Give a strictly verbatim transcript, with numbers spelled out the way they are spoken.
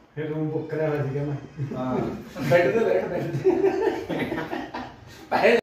फिर room book कराया मैं। हाँ बैठ दे बैठ बैठ